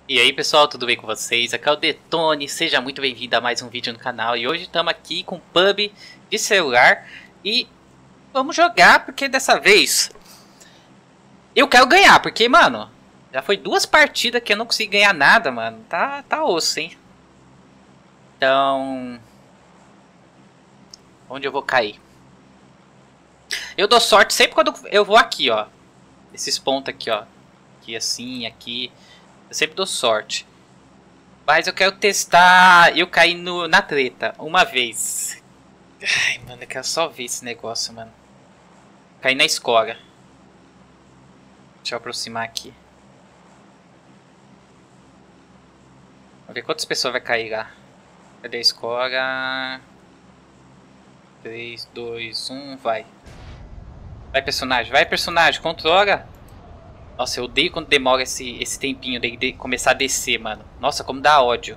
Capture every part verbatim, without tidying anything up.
E aí pessoal, tudo bem com vocês? Aqui é o Detone, seja muito bem-vindo a mais um vídeo no canal. E hoje estamos aqui com P U B G de celular e vamos jogar porque dessa vez eu quero ganhar, porque mano, já foi duas partidas que eu não consegui ganhar nada, mano. Tá, tá osso, hein? Então, onde eu vou cair? Eu dou sorte sempre quando eu vou aqui, ó. Esses pontos aqui, ó. Aqui assim, aqui. Eu sempre dou sorte. Mas eu quero testar eu cair no, na treta uma vez. Ai, mano, eu quero só ver esse negócio, mano. Cair na escola. Deixa eu aproximar aqui. Vamos ver quantas pessoas vai cair lá. Cadê a escola? três, dois, um, vai. Vai, personagem, vai, personagem, controla. Nossa, eu odeio quando demora esse, esse tempinho de, de começar a descer, mano. Nossa, como dá ódio.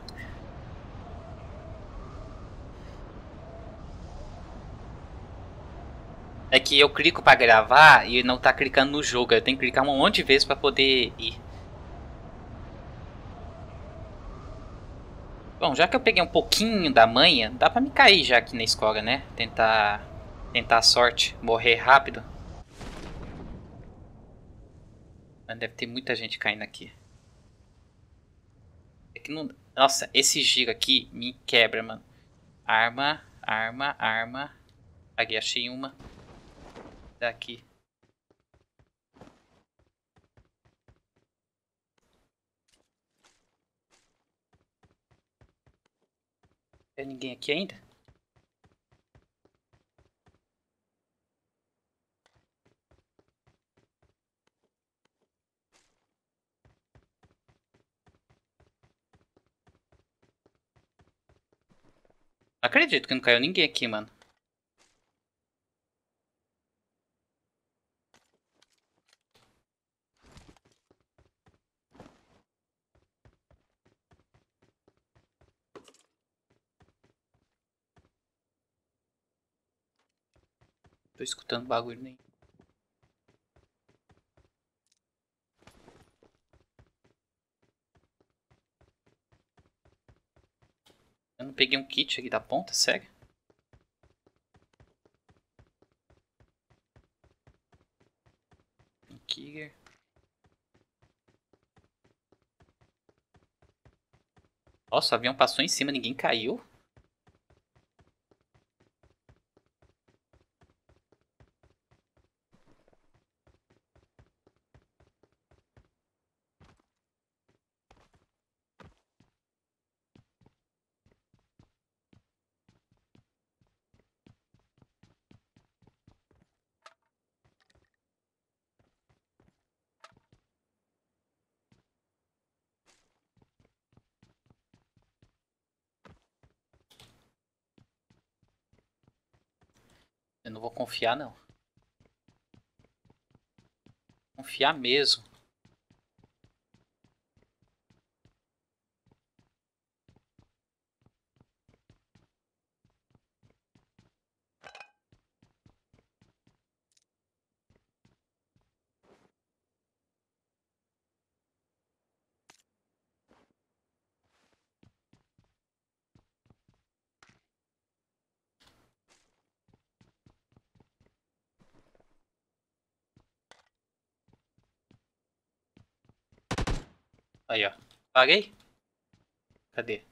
É que eu clico pra gravar e não tá clicando no jogo. Eu tenho que clicar um monte de vezes pra poder ir. Bom, já que eu peguei um pouquinho da manha, dá pra me cair já aqui na escola, né? Tentar, tentar a sorte, morrer rápido. Mas deve ter muita gente caindo aqui. É que não... Nossa, esse giro aqui me quebra, mano. Arma, arma, arma. Aqui, achei uma. Daqui. Tem ninguém aqui ainda? Não acredito que não caiu ninguém aqui, mano. Tô escutando bagulho nem. Eu não peguei um kit aqui da ponta, sério? Um Kiger. Nossa, o avião passou em cima, ninguém caiu. Eu não vou confiar, não. Confiar mesmo. Aí, ó. Paguei? Cadê?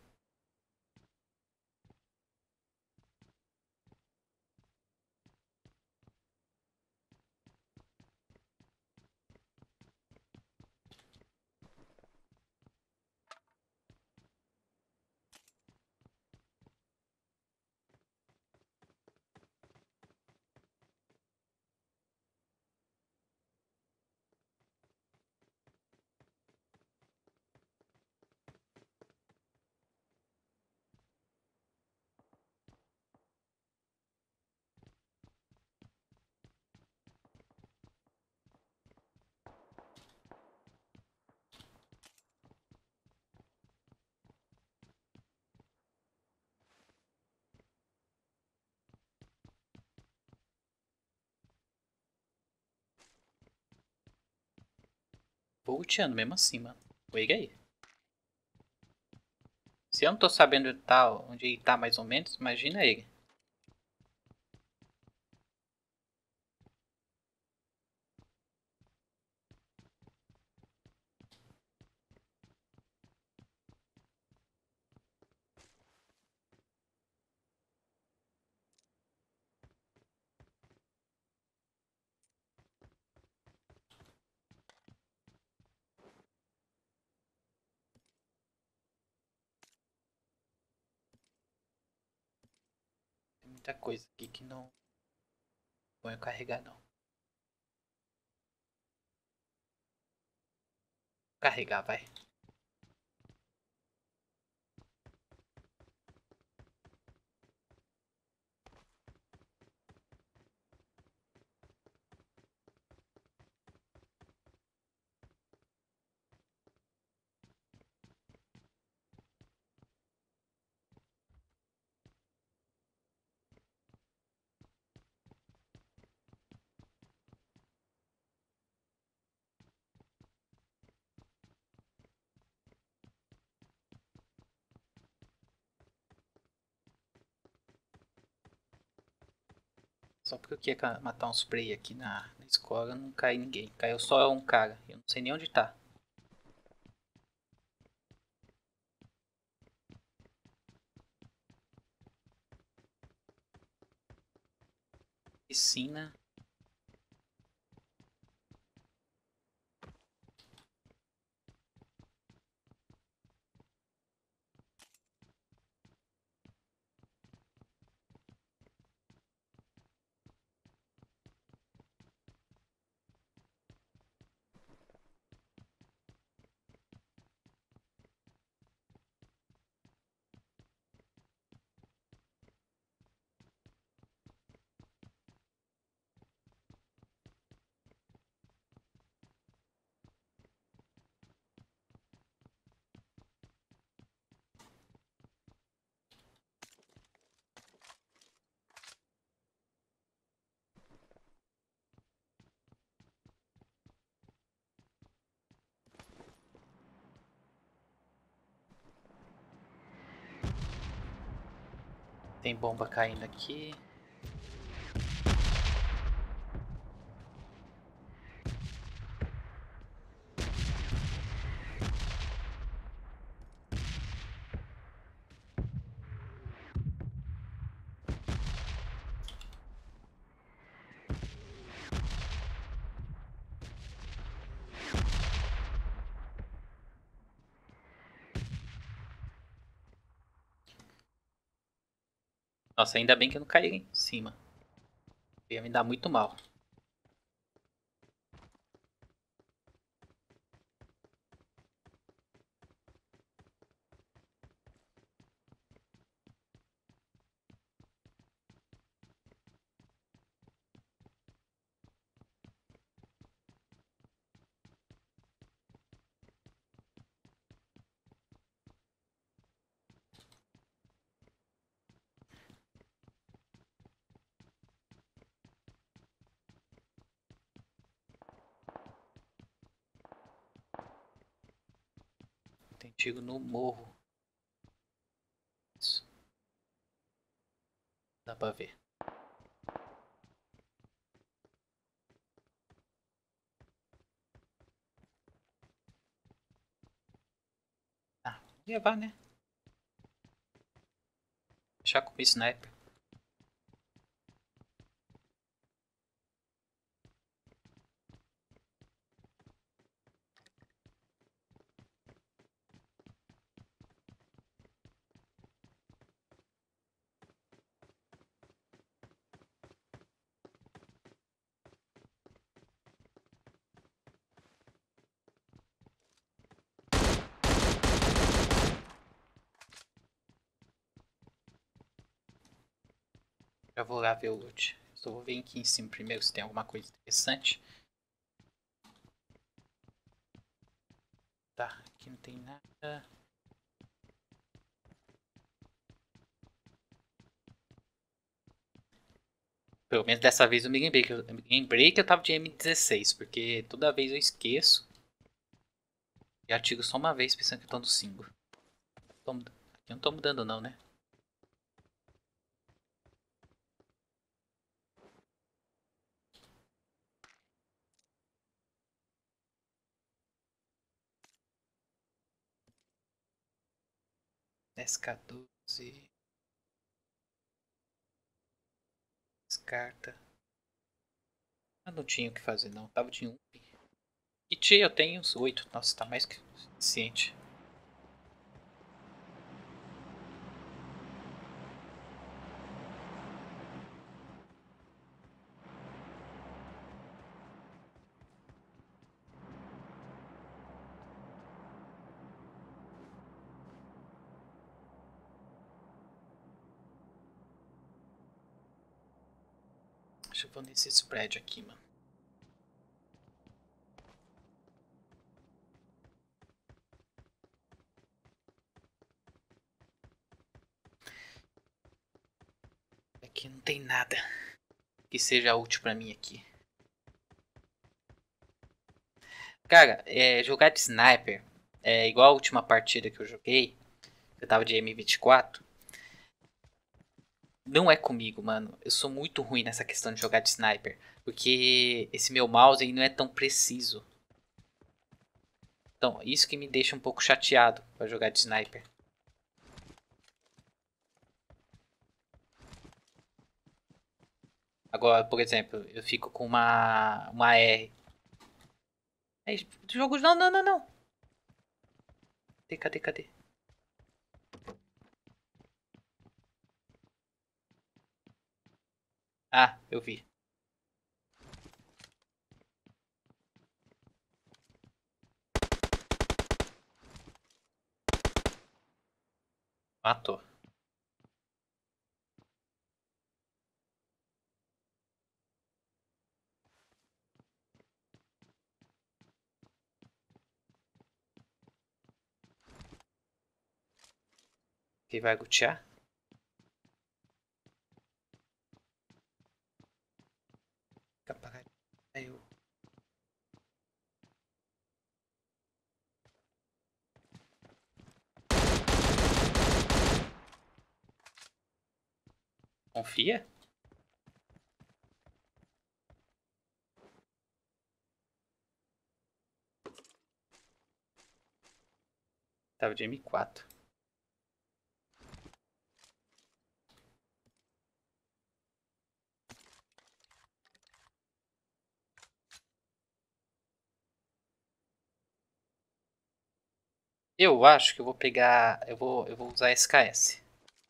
Vou ulteando mesmo assim, mano. Wait aí. Se eu não tô sabendo onde, tá, onde ele tá mais ou menos, imagina ele. Tem muita coisa aqui que não vou carregar não. Carregar, vai. Só porque eu queria matar um spray aqui na, na escola, não cai ninguém. Caiu só um cara. Eu não sei nem onde tá. Piscina. Tem bomba caindo aqui. Nossa, ainda bem que eu não caí em cima. Ia me dar muito mal. Tem tiro no morro. Isso. Dá pra ver. Ah, vou levar, né? Deixar com o sniper. Já vou lá ver o loot. Só vou ver aqui em cima primeiro se tem alguma coisa interessante. Tá, aqui não tem nada. Pelo menos dessa vez eu me lembrei que eu, eu me lembrei que eu tava de M dezesseis, porque toda vez eu esqueço. E atiro só uma vez pensando que eu tô no cinco. Toma Eu não tô mudando não, né? S K doze. Descarta. Eu não tinha o que fazer não. Tava de um. Kit eu tenho uns oito. Nossa, tá mais que suficiente. Deixa eu ver nesse spread aqui, mano. Aqui não tem nada que seja útil pra mim aqui. Cara, é, jogar de sniper é igual a última partida que eu joguei. Eu tava de M vinte e quatro. Não é comigo, mano. Eu sou muito ruim nessa questão de jogar de sniper. Porque esse meu mouse aí não é tão preciso. Então, isso que me deixa um pouco chateado pra jogar de sniper. Agora, por exemplo, eu fico com uma, uma R. Aí, jogo. Não, não, não, não. Cadê, cadê, cadê? Ah, eu vi. Matou. Quem vai gutear? Aí eu... Confia? Tava de M quatro. Eu acho que eu vou pegar... Eu vou, eu vou usar S K S.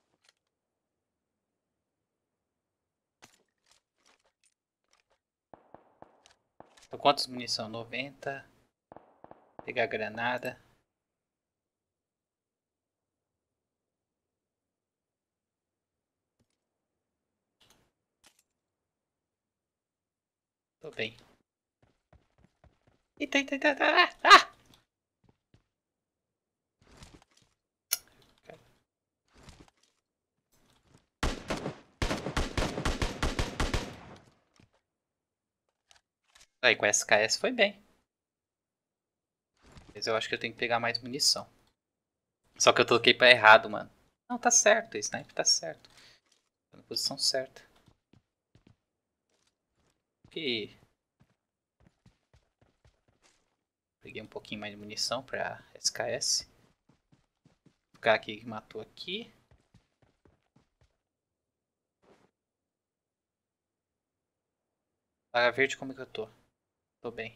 Então, quantas munição? noventa. Pegar granada. Tô bem. Eita, eita, eita, eita. Ah! Ah! Aí com S K S foi bem. Mas eu acho que eu tenho que pegar mais munição. Só que eu toquei pra errado, mano. Não, tá certo. O sniper tá certo. Tá na posição certa. Que... Peguei um pouquinho mais de munição pra S K S. O cara aqui que matou aqui. Plaga verde, como é que eu tô? Tô bem.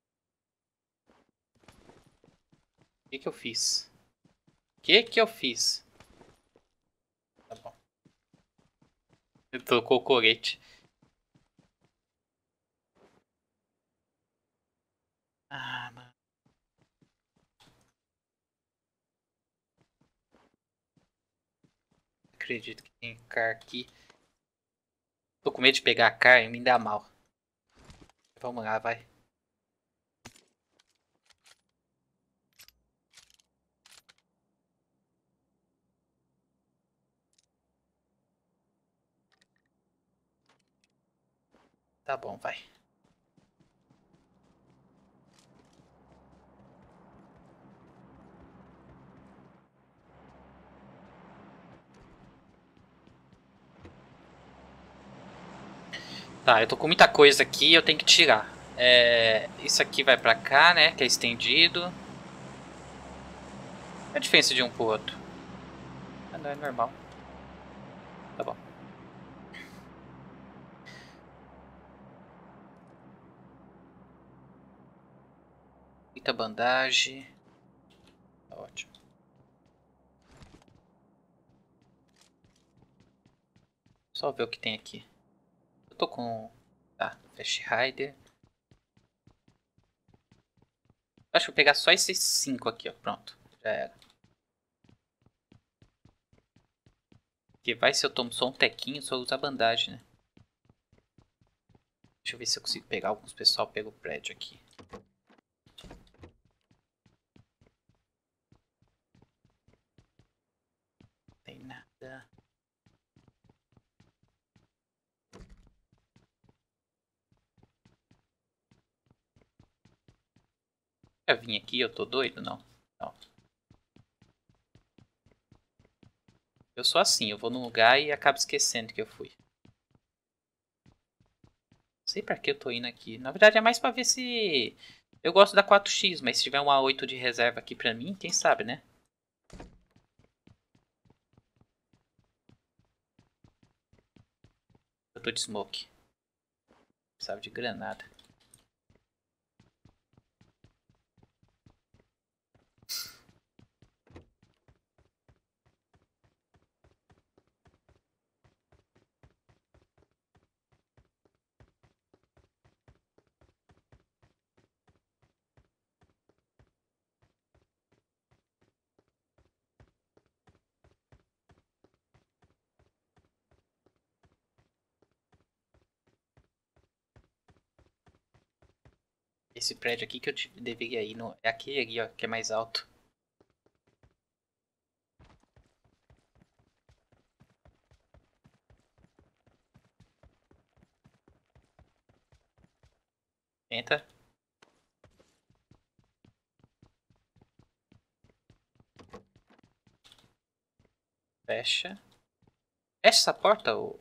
O que que eu fiz? O que que eu fiz? Tá bom. Ele tocou o colete. Ah, mano. Acredito que tem car aqui. Tô com medo de pegar a car e me dá mal. Vamos lá, vai. Tá bom, vai. Tá, eu tô com muita coisa aqui, eu tenho que tirar. É, isso aqui vai pra cá, né? Que é estendido. Qual é a diferença de um pro outro? Ah, não, é normal. Tá bom. Muita bandagem. Tá ótimo. Só ver o que tem aqui. Eu tô com... Tá, Flash Rider. Acho que vou pegar só esses cinco aqui, ó. Pronto. Já era. Porque vai se eu tomo só um tequinho, só usar bandagem, né? Deixa eu ver se eu consigo pegar alguns pessoal pelo prédio aqui. Não tem nada. Já vim aqui, eu tô doido? Não. Não. Eu sou assim, eu vou num lugar e acabo esquecendo que eu fui. Não sei pra que eu tô indo aqui. Na verdade é mais pra ver se... Eu gosto da quatro X, mas se tiver uma A oito de reserva aqui pra mim, quem sabe, né? Eu tô de smoke. Precisava de granada. Esse prédio aqui que eu deveria ir, no... é aquele ali, ó, que é mais alto. Entra. Fecha. Fecha essa porta, ô.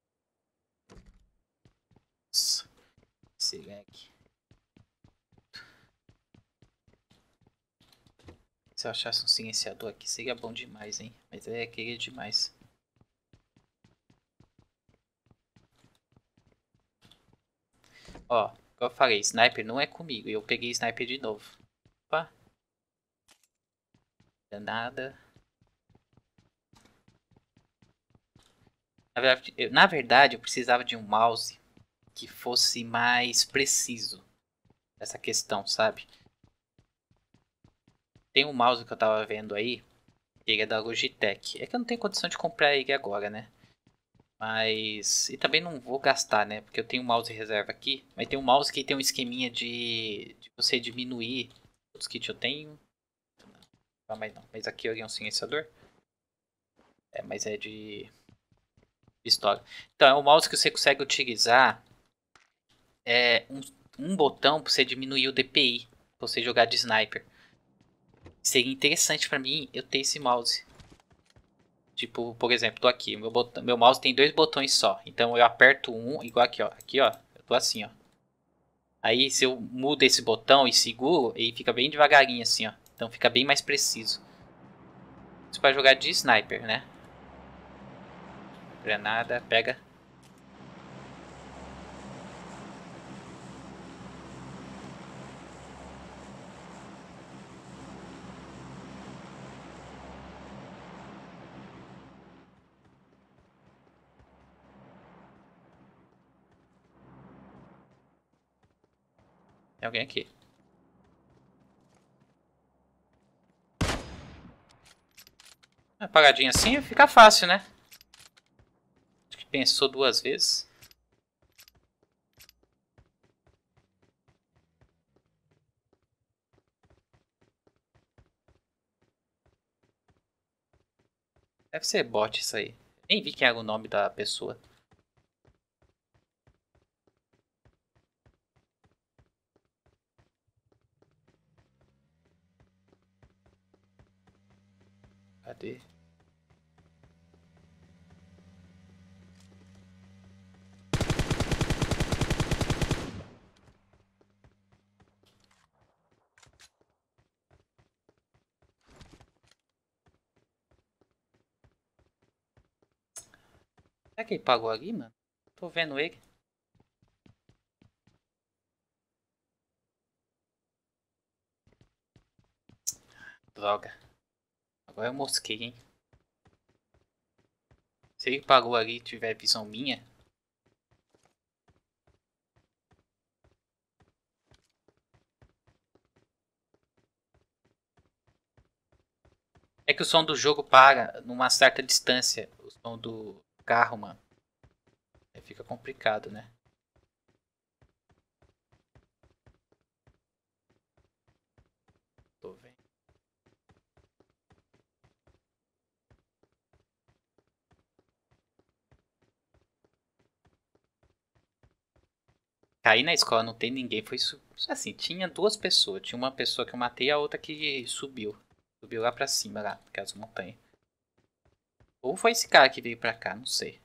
Nossa. Esse lag. Se eu achasse um silenciador aqui seria bom demais, hein? Mas é querer demais. Ó, como eu falei, sniper não é comigo. Eu peguei sniper de novo. Opa. Nada. Na verdade, eu, na verdade, eu precisava de um mouse que fosse mais preciso. Essa questão, sabe? Tem um mouse que eu tava vendo aí. Ele é da Logitech. É que eu não tenho condição de comprar ele agora, né? Mas... E também não vou gastar, né? Porque eu tenho um mouse reserva aqui. Mas tem um mouse que tem um esqueminha de... De você diminuir. Os kits eu tenho. Não, mas não. Mas aqui eu ganhei um silenciador. É, mas é de... Pistola. Então, é um mouse que você consegue utilizar... É um, um botão pra você diminuir o D P I. Pra você jogar de sniper. Seria interessante pra mim eu ter esse mouse. Tipo, por exemplo, tô aqui, meu, botão, meu mouse tem dois botões só. Então eu aperto um, igual aqui, ó. Aqui, ó. Eu tô assim, ó. Aí se eu mudo esse botão e seguro, ele fica bem devagarinho assim, ó. Então fica bem mais preciso. Isso pra jogar de sniper, né? Granada, pega. Tem alguém aqui. Apagadinho assim fica fácil, né? Acho que pensou duas vezes. Deve ser bot isso aí. Nem vi quem era o nome da pessoa. Cadê? Será que ele pagou ali, mano? Tô vendo ele. Droga. Agora eu mosquei, hein? Se ele pagou ali e tiver visão minha... É que o som do jogo para numa certa distância. O som do carro, mano. Aí fica complicado, né? Tô vendo. Caí na escola, não tem ninguém. Foi su- assim, tinha duas pessoas. Tinha uma pessoa que eu matei e a outra que subiu. Subiu lá pra cima, lá, naquelas montanhas. Ou foi esse cara que veio pra cá, não sei.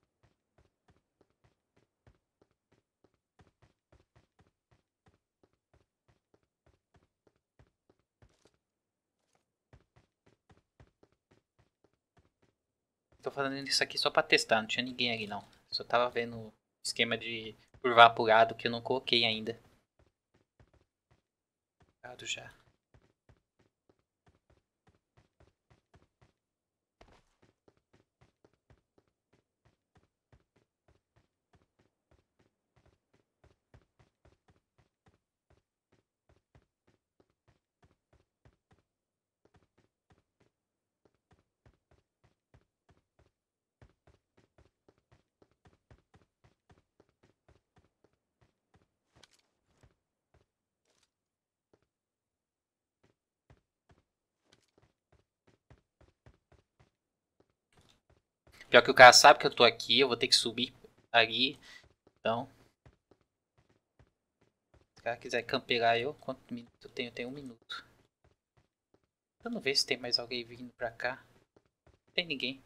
Tô fazendo isso aqui só pra testar, não tinha ninguém ali não. Só tava vendo esquema de curvar pro lado que eu não coloquei ainda. Lado já. Pior que o cara sabe que eu tô aqui, eu vou ter que subir ali. Então, se o cara quiser campear eu, quanto minuto eu tenho? Eu tenho um minuto. Eu não vejo se tem mais alguém vindo pra cá. Não tem ninguém.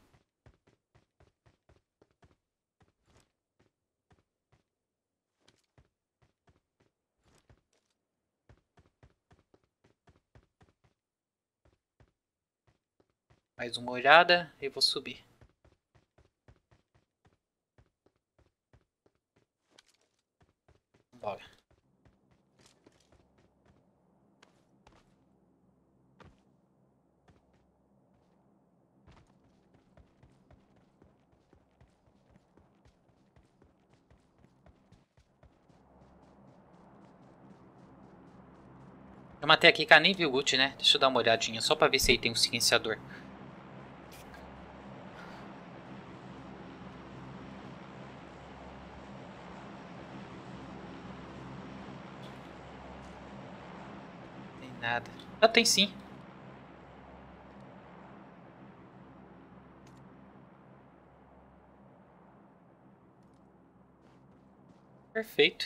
Mais uma olhada e vou subir. Bora. Eu matei aqui, cara, nem viu o loot, né? Deixa eu dar uma olhadinha, só pra ver se aí tem um silenciador. Tem nada. Ah, tem sim. Perfeito.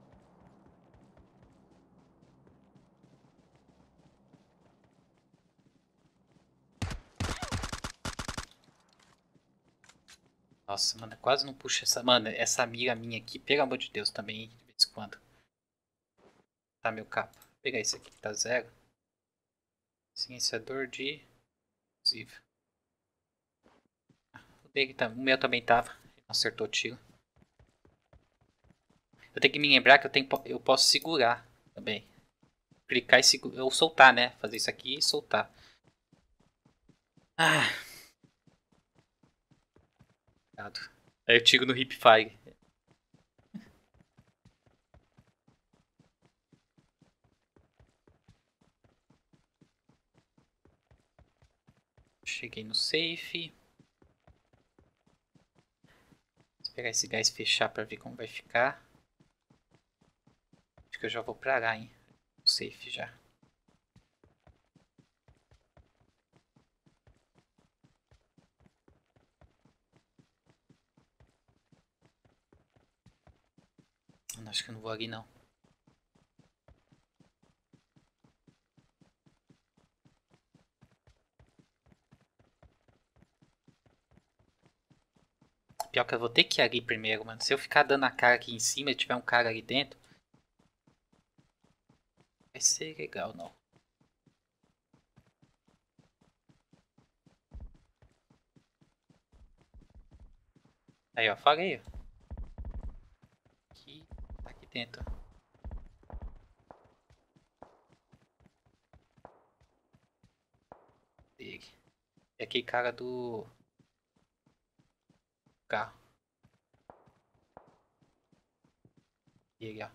Nossa, mano, quase não puxa essa... Mano, essa amiga minha aqui, pelo amor de Deus, também, de vez em quando. Tá, meu capa. Vou pegar esse aqui que tá zero. Silenciador de... Fusível. O dele tá... O meu também tava. Ele não acertou o tiro. Eu tenho que me lembrar que eu, tenho... eu posso segurar também. Clicar e segurar. Ou soltar, né? Fazer isso aqui e soltar. Ah, cuidado. Aí eu tiro no hipfire. Cheguei no safe. Vou pegar esse gás e fechar pra ver como vai ficar. Acho que eu já vou pra lá, hein. No safe já. Acho que eu não vou ali não. Pior que eu vou ter que ir ali primeiro, mano. Se eu ficar dando a cara aqui em cima e tiver um cara ali dentro, vai ser legal, não. Aí, ó. Falei, ó. Aqui, tá aqui dentro, ó. E aqui, cara do carro. E aí, ó.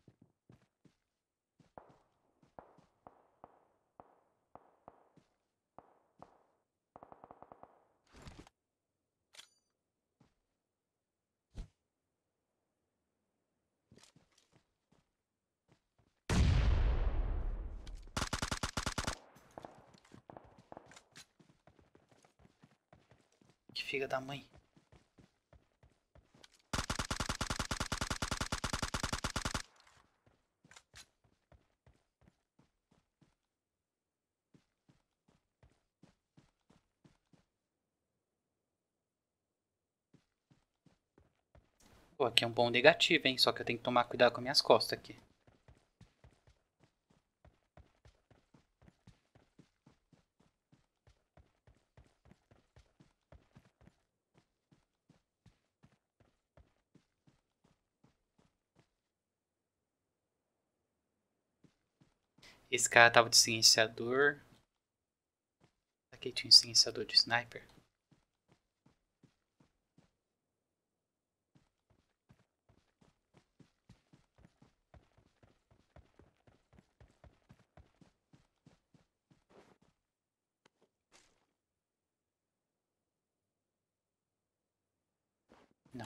Que filha da mãe. Pô, aqui é um bom negativo, hein? Só que eu tenho que tomar cuidado com minhas costas aqui. Esse cara tava de silenciador. Aqui tinha um silenciador de sniper. Não.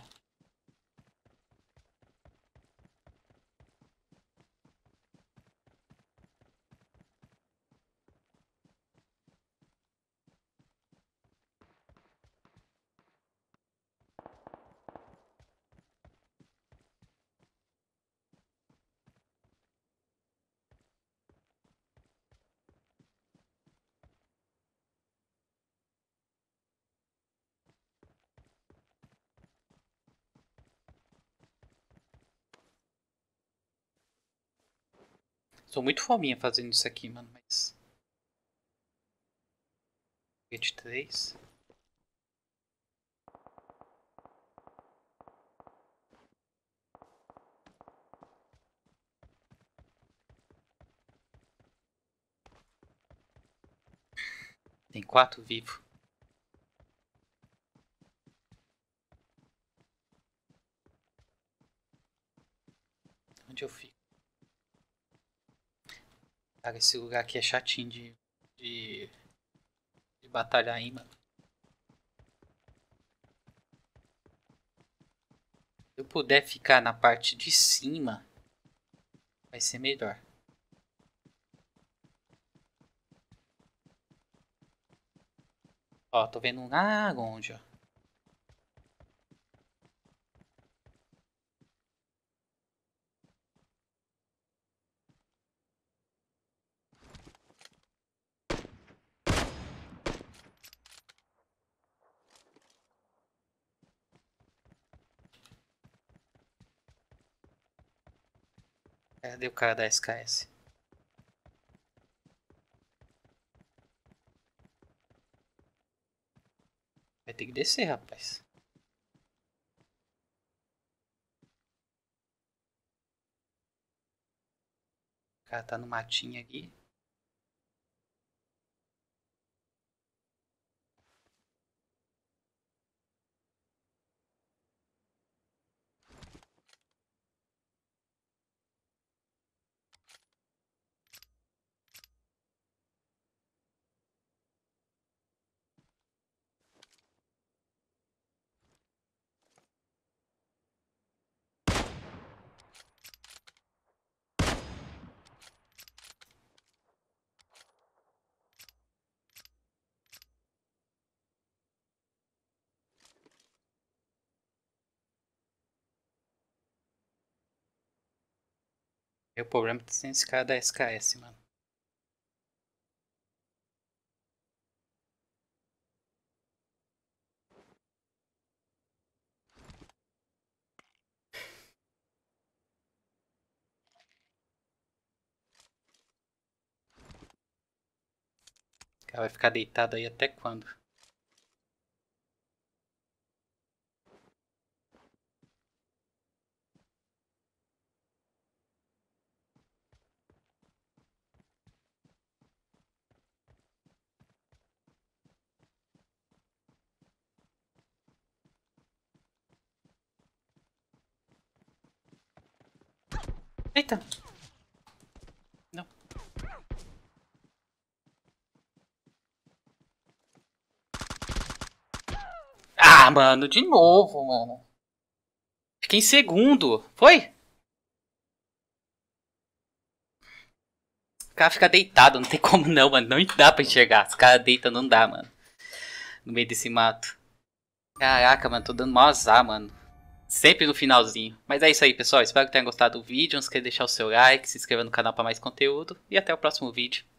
Sou muito fominha fazendo isso aqui, mano, mas... vinte e três. Tem quatro vivos. Onde eu fico? Cara, esse lugar aqui é chatinho de... De, de batalhar aí, mano. Se eu puder ficar na parte de cima, vai ser melhor. Ó, tô vendo um lá longe, ó. Cadê o cara da S K S? Vai ter que descer, rapaz. O cara tá no matinho aqui. E o problema é que tem esse cara da S K S, mano. O cara vai ficar deitado aí até quando? Eita. Não. Ah, mano, de novo, mano. Fiquei em segundo. Foi? O cara fica deitado, não tem como não, mano. Não dá pra enxergar. Se o cara deita, não dá, mano. No meio desse mato. Caraca, mano, tô dando mó azar, mano. Sempre no finalzinho. Mas é isso aí, pessoal. Espero que tenham gostado do vídeo. Não esqueça de deixar o seu like, se inscrever no canal pra mais conteúdo. E até o próximo vídeo.